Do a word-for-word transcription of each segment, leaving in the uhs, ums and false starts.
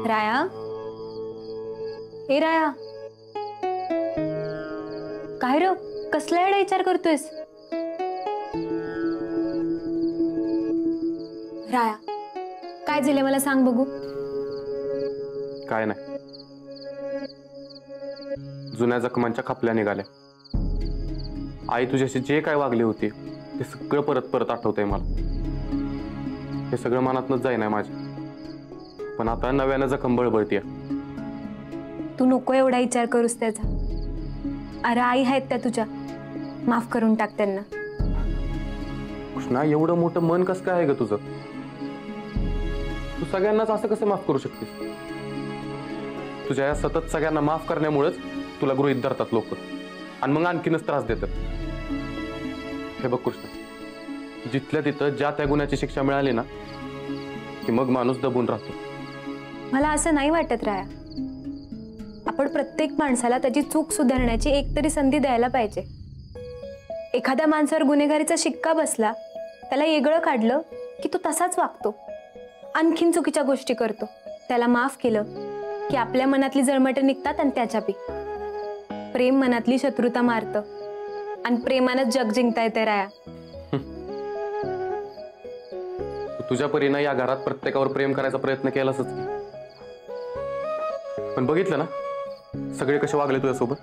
राया, ए राया, काय रे कसला एवढा विचार करतोयस? राया, काय झाले मला सांग बघू. काय नाही, जुन्या जखमांच्या खपल्या निघाल्या. आई तुझ्याशी जे काय वागली होती ते सगळं परत परत आठवतंय मला. हे सगळं मनातनच जाईना माझ्या, पण आता नव्यानं जखम बळबळतीय. तू नको एवढा विचार करूस त्याचा. अरे आई आहेत त्या तुझ्या, माफ करून टाक त्यांना. कृष्णा, एवढं मोठं मन कसं काय आहे ग तुझं? तू सगळ्यांनाच असं कसं माफ करू शकतेस? तुझ्या या सतत सगळ्यांना माफ करण्यामुळेच तुला गृहीत धरतात लोक आणि मग आणखीनच त्रास देतात. हे बघ कृष्णा, जिथल्या तिथं ज्या त्या गुन्ह्याची शिक्षा मिळाली ना की मग माणूस दबून राहतो. मला असं नाही वाटत राया. आपण प्रत्येक माणसाला त्याची चूक सुधारण्याची एक तरी संधी द्यायला पाहिजे. एखाद्या माणसावर गुन्हेगारीचा शिक्का बसला, त्याला वेगळं काढलं की तो तसाच वागतो, आणखीन चुकीच्या गोष्टी करतो. त्याला माफ केलं की आपल्या मनातली जळमटं निघतात आणि त्याच्या बी. प्रेम मनातली शत्रुता मारतं आणि प्रेमानंच जग जिंकता येते राया. तुझ्या परीनं या घरात प्रत्येकावर प्रेम करायचा प्रयत्न केलाच, पण बघितलं ना सगळे कसे वागले तुझ्यासोबत.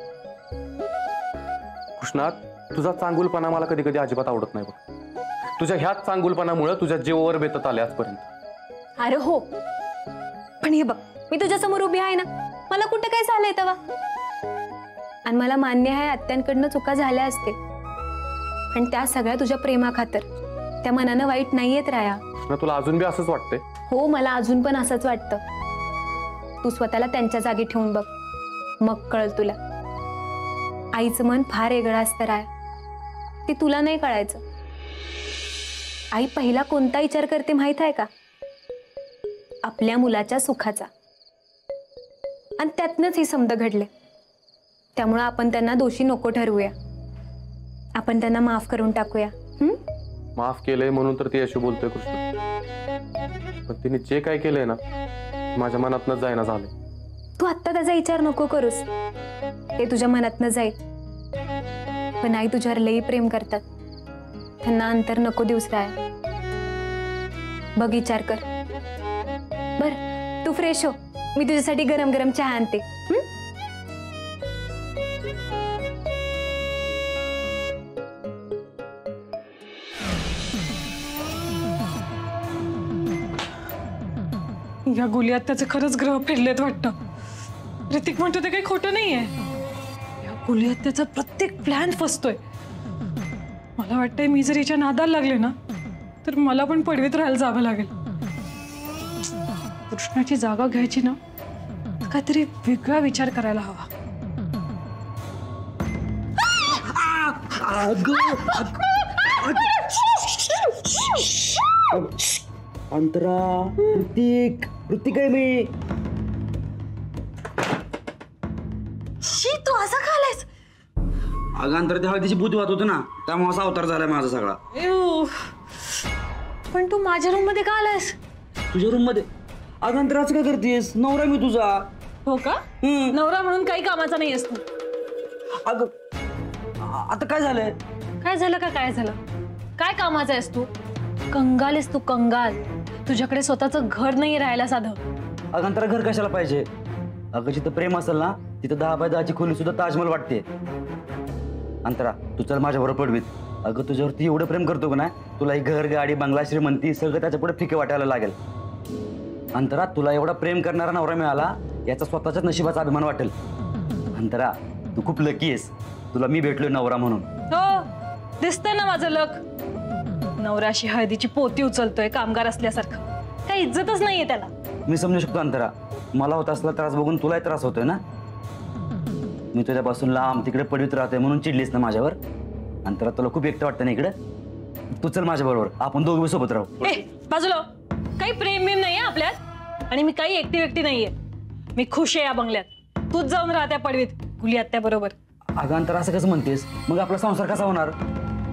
कृष्णा, तुझा चांगुलपणा मला कधी कधी अजिबात आवडत नाही बघ. तुझ्या ह्याच चांगुलपणामुळे तुझ्या जीवावर बेतत आले आजपर्यंत. अरे हो, पण हे बघ, मी तुझ्या समोर उभी आहे ना, मला कुठं काय झालंय तेव्हा. आणि मला मान्य आहे आत्यांकडनं चुका झाल्या असते, पण त्या सगळ्या तुझ्या प्रेमाखातर. त्या मनानं वाईट नाहीयेत राया. कृष्णा, तुला अजून बी असंच वाटतंय? हो, मला अजून पण असंच वाटतं. तू स्वतःला त्यांच्या जागी ठेवून बघ, मग कळल तुला. आईचं मन फार वेगळं असतं राया, ते तुला नाही कळायचं. आई पहिला कोणता विचार करते माहित आहे का? आपल्या मुलाच्या सुखाचा. आणि त्यातनंच ही समज घडले. त्यामुळे आपण त्यांना दोषी नको ठरवूया, आपण त्यांना माफ करून टाकूया. हम्म, माफ केलंय म्हणून तर ती अशी बोलतोय कृष्ण, पण तिने जे काय केलंय ना माझ्या मनातनं जायना झालंय. तू आत्ता त्याचा विचार नको करूस, ते तुझ्या मनातनं जाईल. पण आई तुझ्यावर लई प्रेम करतात, त्यांना अंतर नको दिवस राया. बघ, विचार कर. बर, तू फ्रेश हो, मी तुझ्यासाठी गरम गरम चहा आणते. या गुलियात त्याचे खरंच ग्रह फिरलेत वाटतं. ऋतिक म्हणतो ते काही खोटं नाहीये. या गुलियात त्याचा प्रत्येक प्लॅन फसतोय. मला वाटतंय मी जर हिच्या नादाला लागले ना तर मला पण पडवीत राहायला जावं लागेल. कृष्णाची जागा घ्यायची ना तर काहीतरी वेगळा विचार करायला हवा. अंतरा, ऋतिक, ऋतिक आहे मी. शी, तू असा का आलायस? अगं अंतरा, त्या हळदीची बुद्धी वाहत होती ना, त्यामुळे असा अवतार झालाय माझा सगळा. पण तू माझ्या रूम मध्ये का आलायस? तुझ्या रूम मध्ये? अगं अंतरा, असं काय करतेस? नवरा मी तुझा. हो का? नवरा म्हणून काही कामाचा नाही असतो. अगं आता काय झालंय? काय झालं का काय झालं? काय कामाचा आहेस तू? कंगाल आहेस तू, कंगाल. तुझ्याकडे स्वतःचं घर नाही राहायला साधं. अगं अंतरा, घर कशाला पाहिजे? अगं जिथं प्रेम असेल ना तिथं दहा बाय दहाची खोली सुद्धा ताजमहल वाटते. अंतरा, तू चल माझ्याबरोबर पडवीत. अगं तुझ्यावरती एवढं प्रेम करतो का ना, तुला एक घर, गाडी, बंगला, श्रीमंती सगळं त्याच्या पुढे फिके वाटायला लागेल. अंतरा, तुला एवढा प्रेम करणारा नवरा मिळाला याचा स्वतःच्याच नशिबाचा अभिमान वाटेल. अंतरा, तू खूप लकी आहेस, तुला मी भेटलोय नवरा म्हणून. हो, दिसतंय ना माझं लक. नवराशी हळदीची पोती उचलतोय कामगार असल्यासारखं. काही इज्जतच नाहीये त्याला. मी समजू शकतो अंतरा, मला होत असला त्रास बघून तुलाही त्रास होतोय ना. मी तुझ्यापासून लांब तिकडे पडवीत राहतोय म्हणून चिडलीस ना माझ्यावर. अंतरा, तुला खूप एकटं वाटतं ना इकडे? तू चल माझ्या बरोबर, आपण दोघे सोबत राहू. ए बाजूला, काही प्रेम बिम नाहीये आपल्यात, आणि मी काही एकटी व्यक्ती नाहीये. मी खुश आहे या बंगल्यात. तूच जाऊन राहत्या पडवीत गुली आत्या बरोबर. अगं अंतरा, असं कसं म्हणतेस? मग आपला संसार कसा होणार?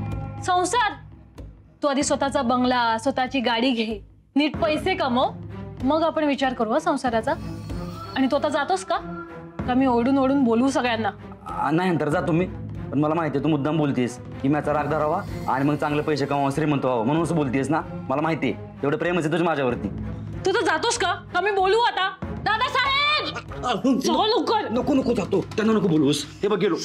संसार? तू आधी स्वतःचा बंगला, स्वतःची गाडी घे, नीट पैसे कमव, मग आपण विचार करू हं संसाराचा. आणि तो आता जातोस का का मी ओढून ओढून बोलू सगळ्यांना? आ, नाही नंतर जा तुम्ही. पण मला माहिती आहे तू मुद्दाम बोलतेस की माझा राग धरावा आणि मग चांगले पैसे कमावा श्रीमंत व्हावं म्हणून असं बोलतेस ना. मला माहिती आहे एवढं प्रेमच आहे तुझं माझ्यावरती. तू तर जातोस का का मी बोलू आता? दादासाहेब जाऊ लवकर. नको नको जातो त्यांना नको बोलूस. हे बघ गेलो.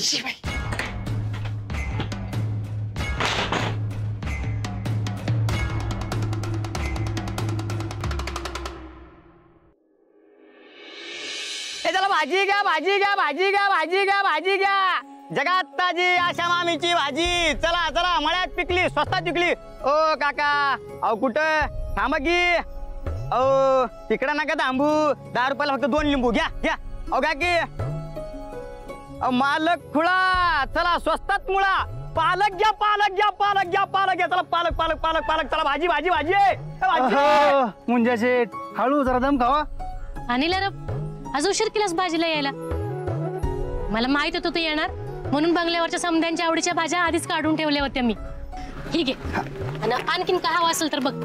ए चला भाजी घ्या भाजी घ्या भाजी घ्या भाजी घ्या भाजी घ्या. जगात ताजी आशा मामीची भाजी. चला चला मळ्यात पिकली स्वस्तात पिकली. ओ काका अहो कुठं थांबा की. अहो तिकडं नका थांबू. दहा रुपयाला फक्त दोन लिंबू घ्या घ्या. अहो घ्या की. अहो मालक खुळा. चला स्वस्तात मुळा. पालक घ्या पालक घ्या पालक घ्या पालक घ्या. चला पालक पालक पालक पालक. चला भाजी भाजी भाजी आहे भाजी. मुंजा शेठ हळू जरा दम खावा. आणि आज उशीर केलास भाजीला यायला. मला माहित होतं तू येणार म्हणून बंगल्यावरच्या समद्यांच्या आवडीच्या भाज्या आधीच काढून ठेवल्या होत्या मी. ठीक आहे. आणि आणखीन काय हवं असेल तर बघ.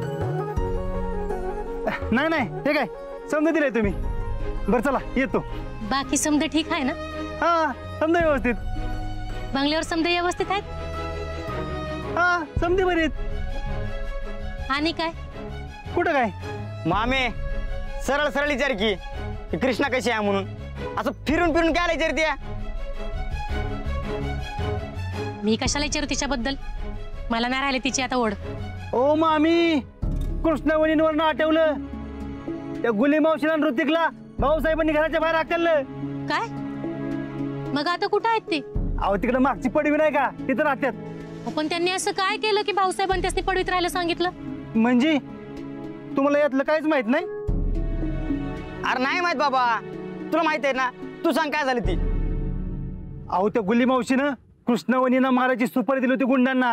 नाही नाही हे काय समजा दिलाय तुम्ही. बरं चला येतो. बाकी समदे ठीक आहे ना? हा समजा व्यवस्थित. बंगल्यावर समदे व्यवस्थित आहेत? हा समजे बरे. आणि काय कुठं काय मामे सरळ सरळ विचार की की कृष्णा कशी आहे म्हणून. असं फिरून फिरून काय विचारते? मी कशाला विचारू तिच्याबद्दल? मला नाही राहिले तिची आता ओढ. ओ मामी कृष्णवणींवर आठवलं त्या गुली मावशीला आणि ऋतिकला भाऊसाहेबांनी घराच्या बाहेर हाकललं. काय मग आता कुठं आहेत ते? अहो तिकडे मागची पडवी नाही का तिथं राहतात. पण त्यांनी असं काय केलं की भाऊसाहेबांनी त्यासनी पडवीत राहायला सांगितलं? म्हणजे तुम्हाला यातलं काहीच माहित नाही? अरे नाही माहित बाबा. तुला माहित आहे ना. तू सांग काय झालं ती. अहो त्या गुली मावशीनं कृष्णवणीनं मारायची सुपारी दिली होती गुंडांना.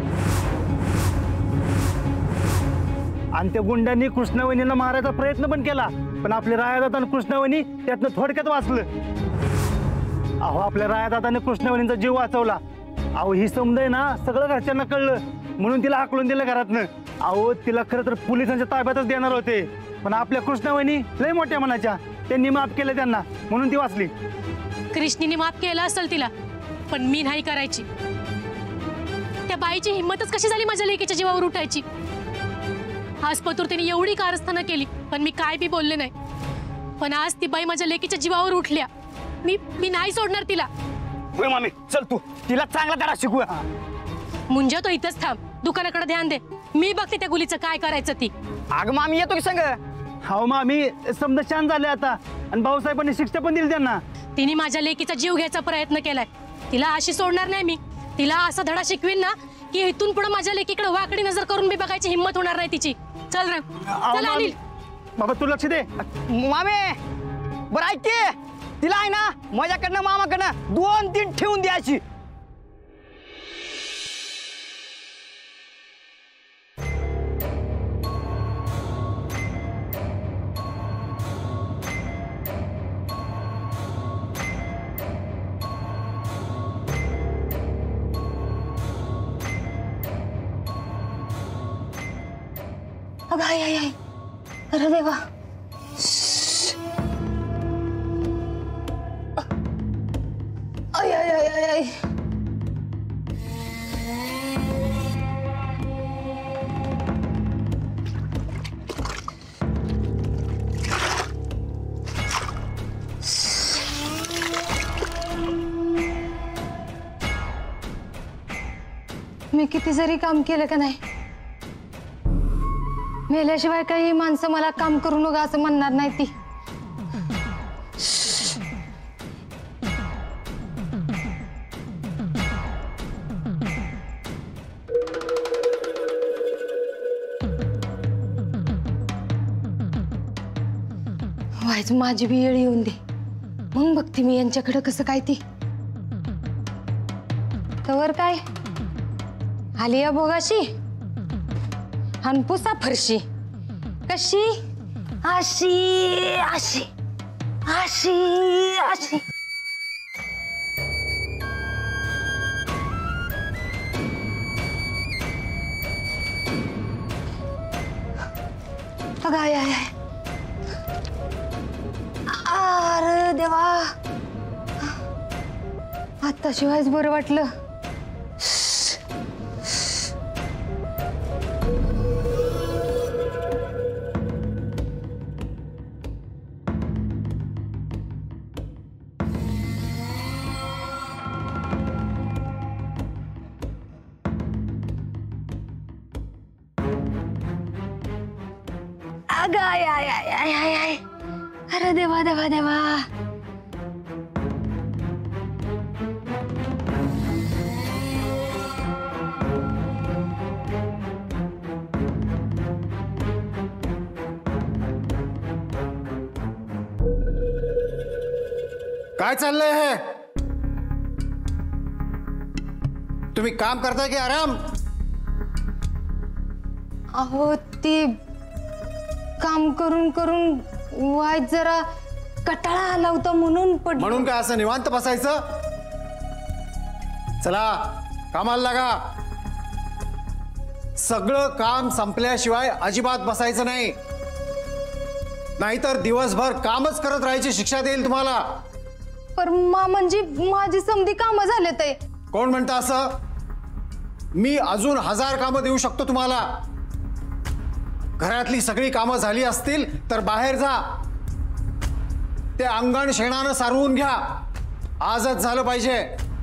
आणि त्या गुंडांनी कृष्णवणीला मारायचा प्रयत्न पण केला. पण आपले रायादात आणि कृष्णवणी त्यातनं थोडक्यात वाचलं. अहो आपल्या रायादाताने कृष्णवणींचा जीव वाचवला. अहो ही समजाय ना सगळं घरच्यांना कळलं म्हणून तिला हाकलून दिलं घरातनं. अहो तिला खरं तर पोलिसांच्या ताब्यातच देणार होते. पण आपल्या कृष्णवणी लय मोठ्या मनाच्या. त्यांनी माफ केलं त्यांना म्हणून ती वाचली. कृष्णीने माफ केलं असेल तिला पण मी नाही करायची. त्या बाईची हिंमतच कशी झाली माझ्या लेकीच्या जीवावर उठायची. आज पतुरतेने एवढी कारस्थानं केली पण मी काय बी बोलले नाही. पण आज ती बाई माझ्या लेकीच्या जीवावर उठल्या. मी मी नाही सोडणार तिला. होय मामी चल तू तिला चांगला धडा शिकू. मुंजा तो इथंच थांब. दुकानाकडे ध्यान दे. मी बघते त्या गुलीचं काय करायचं ती. अगं मामी येतो की संग. हो मामी समजा शांत झाले आता. आणि भाऊसाहेबांनी शिक्षा पण दिली त्यांना. तिने माझ्या लेकीचा जीव घ्यायचा प्रयत्न केलाय. तिला अशी सोडणार नाही मी. तिला असा धडा शिकवीन ना की इथून पुढे माझ्या लेकीकडे वाकडी नजर करून बी बघायची हिंमत होणार नाही तिची. चल रे चल अनिल. बाबा तू लक्ष दे. मामे बरं ऐक की. तिला आहे ना माझ्याकडनं मामाकडनं दोन तीन ठेवून द्यायची. अगं आई आई आई. अरे देवा. आई आई आई आई आई. मी किती जरी काम केलं का नाही मेल्याशिवाय काही माणसं मला काम करू नका असं म्हणणार नाही ती. व्हायचं माझी बी येळ येऊन दे मग बघते मी यांच्याकडे कसं काय ती. तवर काय आलिया भोगाशी हनपुसा फरशी कशी अशी अशी अशी अशी. अगं आय आय देवा, आता शिवायच बरं वाटलं. अगं आय आय आय आय आय आय, अरे देवा देवा देवा. काय चाललंय हे? तुम्ही काम करताय की आराम? अहो ते काम करून करून वाईट जरा कटाळा आला होता म्हणून पड म्हणून काय असं निवांत बसायचं? चला कामाला लागा. सगळं काम संपल्याशिवाय अजिबात बसायचं नाही, नाहीतर दिवसभर कामच करत राहायची शिक्षा देईल तुम्हाला. पर मा म्हणजे माझी समधी कामं झाले ते. कोण म्हणतं असं? मी अजून हजार कामं देऊ शकतो तुम्हाला. घरातली सगळी कामं झाली असतील तर बाहेर जा, ते अंगण शेणानं सारवून घ्या. आजच झालं पाहिजे.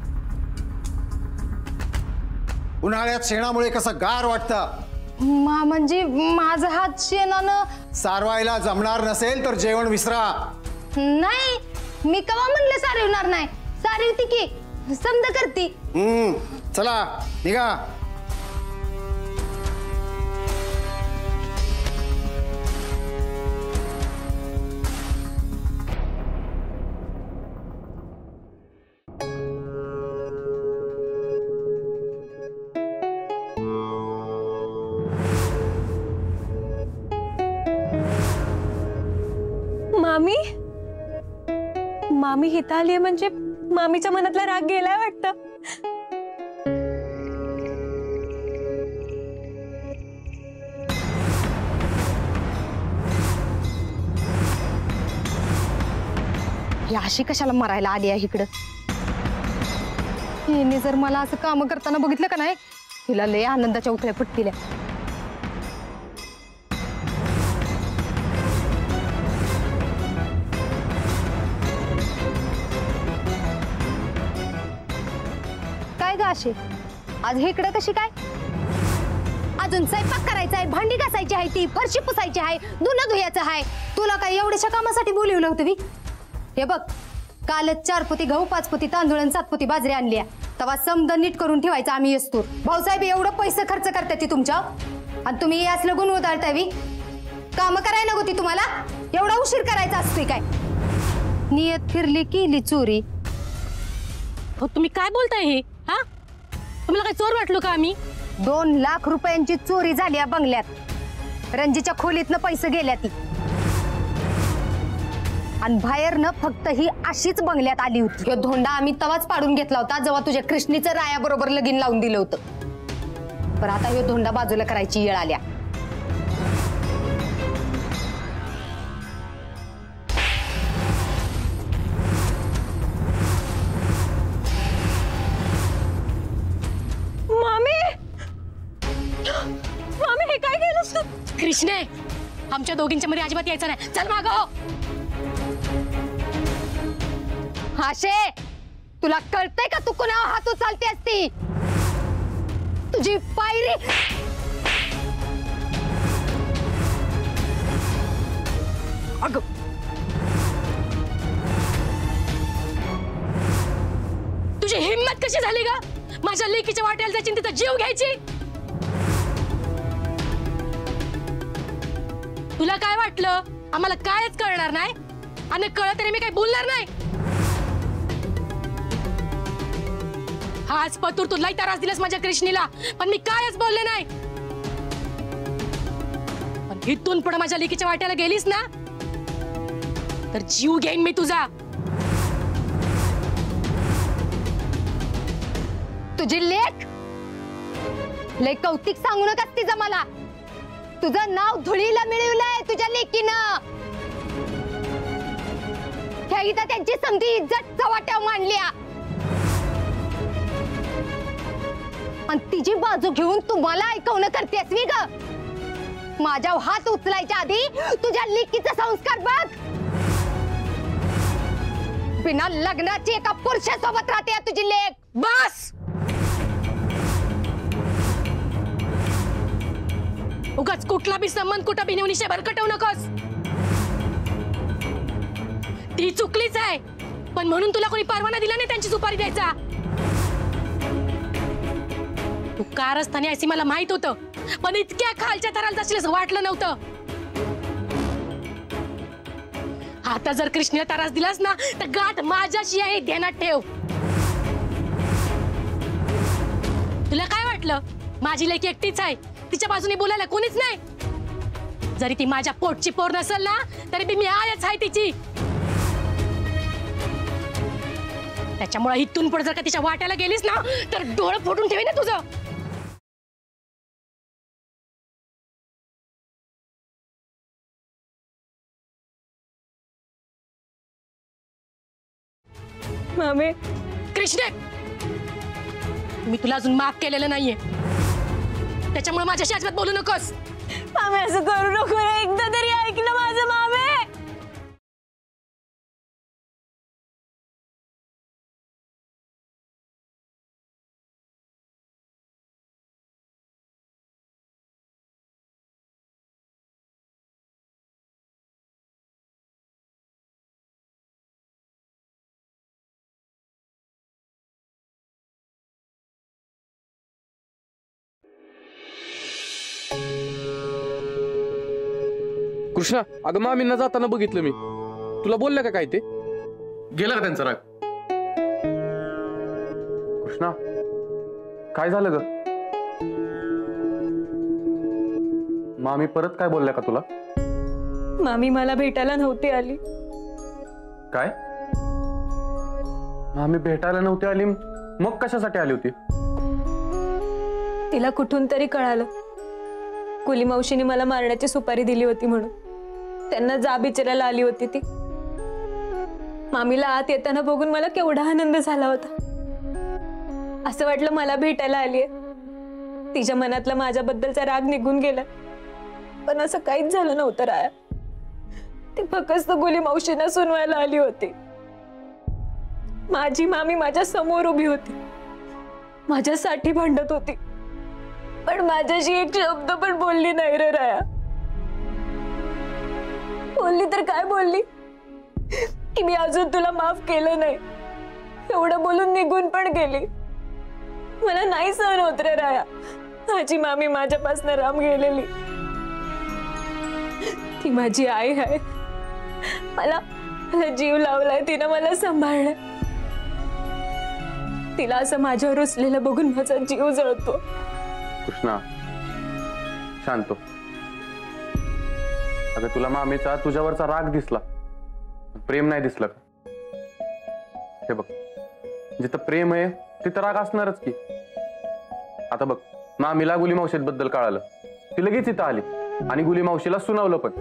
उन्हाळ्यात शेणामुळे कसं गार वाटतं. मा म्हणजे माझा हात शेणानं सारवायला जमणार नसेल तर जेवण विसरा. नाही, मी कवा म्हणलं सारवणार नाही. सारवती की समज करती. हम्म चला निघा. मामी, मामी हिता आलीये म्हणजे मामीच्या मनातला राग गेलाय वाटतं. ही अशी कशाला मरायला आली आहे इकडं? हिने जर मला असं काम करताना बघितलं का नाही, हिला लय आनंदाच्या उथळ्या फुटतील. काय ग अशी आज हे इकडे कशी काय? अजून स्वयंपाक करायचा आहे, भांडी घासायची आहे, ती फरशी पुसायची आहे, धुणं धुयाचं आहे. तुला काय एवढ्याशा कामासाठी बोलवलं होतं मी? हे बघ, कालच चार पोती गहू, पाच पोती तांदूळ आणि सात पोती बाजरी आणली. तेव्हा समद नीट करून ठेवायचं आम्ही असतो. भाऊसाहेब एवढं पैसे खर्च करतात ती तुमच्या, आणि तुम्ही असलं गुण उधळताय. काम करायला नको ती तुम्हाला? एवढा उशीर करायचा असते काय? नियत फिरली केली चोरी. हो तुम्ही काय बोलताय हे? हा, तुम्हाला काय चोर वाटलो का आम्ही? दोन लाख रुपयांची चोरी झाली या बंगल्यात. रणजीच्या खोलीतनं पैसे गेल्या ती, आणि बाहेरनं फक्त ही अशीच बंगल्यात आली होती. ह्यो धोंडा आम्ही तवाच पाडून घेतला होता जेव्हा तुझ्या कृष्णीचं राया बरोबर लगीन लावून दिलं होतं. पण आता ह्यो धोंडा बाजूला करायची वेळ आल्या. मामी, मामी हे काय केलंस तू? कृष्णे, आमच्या दोघींच्या मध्ये अजिबात यायचं नाही. चल मागं हो. हाशे, तुला कळतंय का तू कुणावर हात उचलते असती? तुझी पायरी. अगं तुझी हिम्मत कशी झाली ग माझ्या लेकीच्या वाट्याला जायची, तिचा जीव घ्यायची? तुला काय वाटलं आम्हाला कायच कळणार नाही? आणि कळत तरी मी काही बोलणार नाही. हाच पतूर तुलाही त्रास दिलास माझ्या कृष्णीला, पण मी कायच बोलले नाही. पण इथून पुढे माझ्या लेकीच्या वाट्याला गेलीस ना तर जीव घेईन मी तुझा. तुझी लेक लय कौतिक सांगू नकास तिचं मला. तुझं नाव धुळीला मिळवलंय तुझ्या लेकीनं. ह्या इथं त्यांची समधी इज्जत चव्हाट्यावर मांडली आणि तिची बाजू घेऊन तुम्हाला ऐकवणं करतेस मी ग. माझ्या हात उचलायच्या आधी तुझ्या लेकीचा संस्कार बघ. बिना लग्नाची एका पुरुषासोबत राहते तुझी लेक. बस. उगाच कुठला बी संबंध कुठं बी नेऊन इशे भरकटवू नकोस. ती चुकलीच आहे, पण म्हणून तुला कोणी परवाना दिला नाही त्यांची सुपारी द्यायचा. तू कारस्थानी अशी मला माहित होतं, पण इतक्या खालच्या थराला जाशील असं वाटलं नव्हतं. आता जर कृष्ण त्रास दिलास ना तर गाठ माझ्याशी आहे, ध्यानात ठेव. तुला काय वाटलं माझी लेक एकटीच आहे, तिच्या बाजूने बोलायला कोणीच नाही? जरी ती माझ्या पोटची पोर नसेल ना तरी बी मी आयच आहे तिची. त्याच्यामुळे इथून पुढे जर का तिच्या वाट्याला गेलीस ना तर डोळं फोडून ठेवी ना तुझं. मामी कृष्ण, मी तुला अजून माफ केलेलं नाहीये, त्याच्यामुळे माझ्याशी अजिबात बोलू नकोस. मामी असं करू नको रे, एकदा तरी ऐक ना माझं मामी. कृष्णा, अगं मामींना जाताना बघितलं मी. तुला बोललं का काय ते? गेला का त्यांचा राग? कृष्णा, काय झालं ग? मामी परत काय बोलल्या का तुला? मामी मला भेटायला नव्हती आली. काय? मामी भेटायला नव्हती आली, मग कशासाठी आली होती? तिला कुठून तरी कळालं कुली मावशीने मला मारण्याची सुपारी दिली होती म्हणून. त्यांना जाब विचारायला आली होती ती. मामीला आत येताना बघून मला केवढा आनंद झाला होता. असं वाटलं मला भेटायला आलीये. तिच्या मनातला माझ्याबद्दलचा राग निघून गेला, पण असं काहीच झालं नव्हतं राया. ती फक्त गुली मावशींना सुनवायला आली होती. माझी मामी माझ्या समोर उभी होती, माझ्यासाठी भांडत होती, पण माझ्याशी एक शब्द पण बोलली नाही रे राया. बोलली तर काय बोलली की मी अजून तुला माफ केलं नाही, एवढं बोलून निघून पण गेली. मला नाही सहन होत रे राया, माझी मामी माझ्यापासून राम गेलेली. ती माझी आई आहे. मला मला जीव लावलाय तिनं, मला सांभाळलंय. तिला असं माझ्यावर रुसलेलं बघून माझा जीव जळतो. कृष्णा, शांत. अगं तुला मामीचा तुझ्यावरचा राग दिसला, प्रेम नाही दिसलं का? हे बघ, जिथं प्रेम आहे तिथं राग असणारच की. आता बघ, मामीला गुली मावशीत बद्दल कळालं, ती लगेच इथं आली आणि गुली मावशीला सुनावलं पण.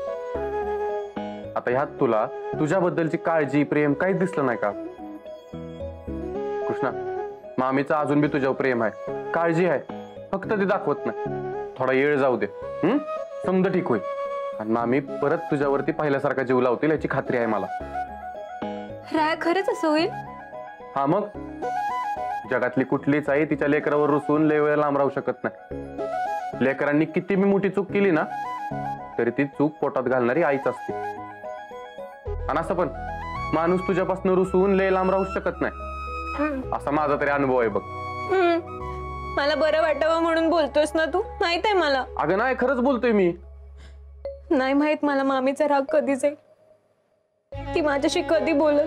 आता ह्यात तुला तुझ्याबद्दलची काळजी प्रेम काहीच दिसलं नाही का? कृष्णा, मामीचा अजून बी तुझ्यावर प्रेम आहे, काळजी आहे, फक्त ती दाखवत नाही. थोडा वेळ जाऊ दे, हम्म समज ठीक होईल आणि मामी परत तुझ्यावरती पहिल्यासारखा जीव लावतील याची खात्री आहे मला. राया, खरंच असं होईल? हा मग, जगातली कुठलीच आई तिच्या लेकरावर रुसून लय वेळ लांब राहू शकत नाही. लेकरांनी किती मी मोठी चूक केली ना तरी ती चूक पोटात घालणारी आईच असते. आणि असं पण माणूस तुझ्यापासून रुसून लय लांब राहू शकत नाही, असा माझा तरी अनुभव आहे बघ. मला बरं वाटावं म्हणून बोलतोस ना तू, माहित आहे मला. अगं नाही, खरंच बोलतोय मी. नाही माहित मला मामीचा राग कधी जाईल, ती माझ्याशी कधी बोलत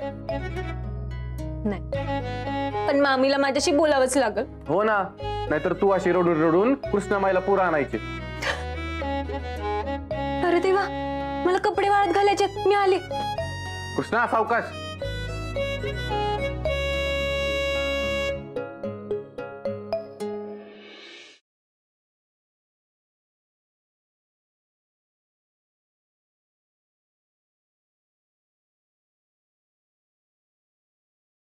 नाही, पण मामीला माझ्याशी बोलावंच लागल. हो ना, नाहीतर तू अशी रडून रडून कृष्णामाईला पूर आणायची. अरे देवा, मला कपडे वाळत घालायचे, मी आले. कृष्णा, सावकाश.